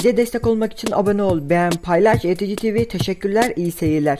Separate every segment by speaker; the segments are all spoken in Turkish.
Speaker 1: Bize destek olmak için abone ol, beğen, paylaş. ETC TV teşekkürler, iyi seyirler.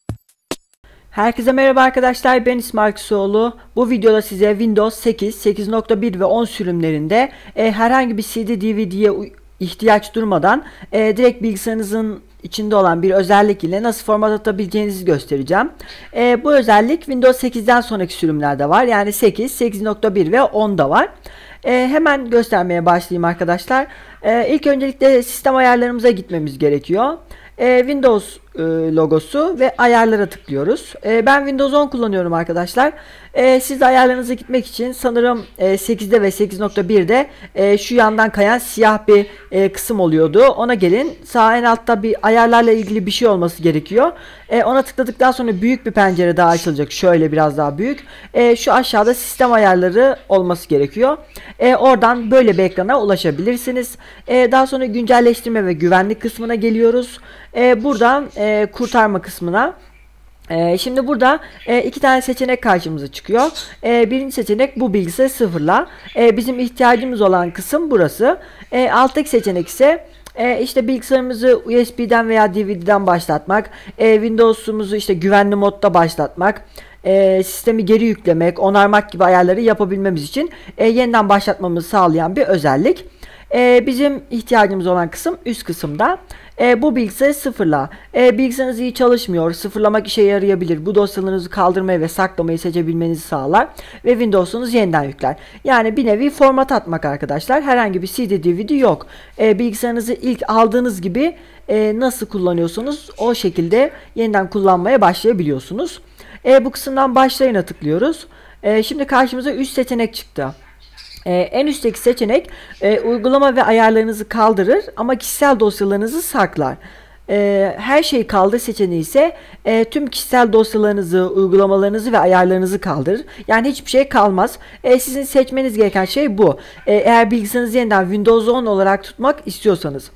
Speaker 1: Herkese merhaba arkadaşlar, ben İsmail Küsoğlu. Bu videoda size Windows 8, 8.1 ve 10 sürümlerinde herhangi bir CD, DVD'ye ihtiyaç durmadan direkt bilgisayarınızın içinde olan bir özellik ile nasıl format atabileceğinizi göstereceğim. Bu özellik Windows 8'den sonraki sürümlerde var. Yani 8, 8.1 ve 10'da var. Hemen göstermeye başlayayım arkadaşlar. İlk öncelikle sistem ayarlarımıza gitmemiz gerekiyor. Windows logosu ve ayarlara tıklıyoruz. Ben Windows 10 kullanıyorum arkadaşlar. Siz de ayarlarınıza gitmek için sanırım 8'de ve 8.1'de şu yandan kayan siyah bir kısım oluyordu. Ona gelin. Sağ en altta bir ayarlarla ilgili bir şey olması gerekiyor. Ona tıkladıktan sonra büyük bir pencere daha açılacak. Şöyle biraz daha büyük. Şu aşağıda sistem ayarları olması gerekiyor. Oradan böyle bir ekrana ulaşabilirsiniz. Daha sonra güncelleştirme ve güvenlik kısmına geliyoruz. Buradan kurtarma kısmına. Şimdi burada iki tane seçenek karşımıza çıkıyor. Birinci seçenek bu bilgisayarı sıfırla. Bizim ihtiyacımız olan kısım burası. Alttaki seçenek ise işte bilgisayarımızı USB'den veya DVD'den başlatmak, Windows'umuzu işte güvenli modda başlatmak, sistemi geri yüklemek, onarmak gibi ayarları yapabilmemiz için yeniden başlatmamızı sağlayan bir özellik. Bizim ihtiyacımız olan kısım üst kısımda. Bu bilgisayarı sıfırla. Bilgisayarınız iyi çalışmıyor. Sıfırlamak işe yarayabilir. Bu dosyalarınızı kaldırmayı ve saklamayı seçebilmenizi sağlar. Ve Windows'unuz yeniden yükler. Yani bir nevi format atmak arkadaşlar. Herhangi bir CD, DVD yok. Bilgisayarınızı ilk aldığınız gibi nasıl kullanıyorsunuz o şekilde yeniden kullanmaya başlayabiliyorsunuz. Bu kısımdan başlayına tıklıyoruz. Şimdi karşımıza 3 seçenek çıktı. En üstteki seçenek uygulama ve ayarlarınızı kaldırır ama kişisel dosyalarınızı saklar. Her şeyi kaldır seçeneği ise tüm kişisel dosyalarınızı, uygulamalarınızı ve ayarlarınızı kaldırır. Yani hiçbir şey kalmaz. Sizin seçmeniz gereken şey bu. Eğer bilgisayarınızı yeniden Windows 10 olarak tutmak istiyorsanız.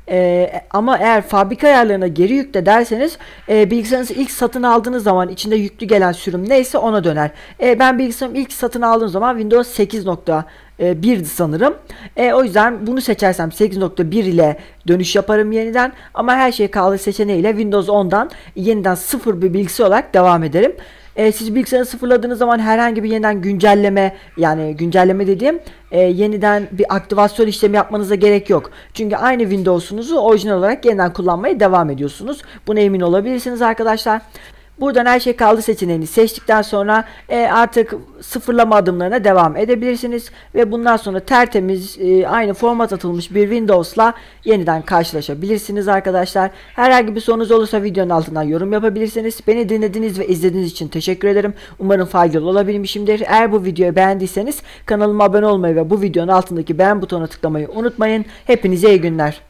Speaker 1: Ama eğer fabrika ayarlarına geri yükle derseniz bilgisayarınızı ilk satın aldığınız zaman içinde yüklü gelen sürüm neyse ona döner. Ben bilgisayarımı ilk satın aldığım zaman Windows 8.1'di sanırım. O yüzden bunu seçersem 8.1 ile dönüş yaparım yeniden. Ama her şey kaldı seçeneğiyle Windows 10'dan yeniden sıfır bir bilgisayar olarak devam ederim. Siz bilgisayarı sıfırladığınız zaman herhangi bir yeniden güncelleme, yani güncelleme dediğim yeniden bir aktivasyon işlemi yapmanıza gerek yok. Çünkü aynı Windows'unuzu orijinal olarak yeniden kullanmaya devam ediyorsunuz. Buna emin olabilirsiniz arkadaşlar. Buradan her şey kaldı seçeneğini seçtikten sonra artık sıfırlama adımlarına devam edebilirsiniz. Ve bundan sonra tertemiz aynı format atılmış bir Windows'la yeniden karşılaşabilirsiniz arkadaşlar. Herhangi bir sorunuz olursa videonun altından yorum yapabilirsiniz. Beni dinlediğiniz ve izlediğiniz için teşekkür ederim. Umarım faydalı olabilmişimdir. Eğer bu videoyu beğendiyseniz kanalıma abone olmayı ve bu videonun altındaki beğen butonuna tıklamayı unutmayın. Hepinize iyi günler.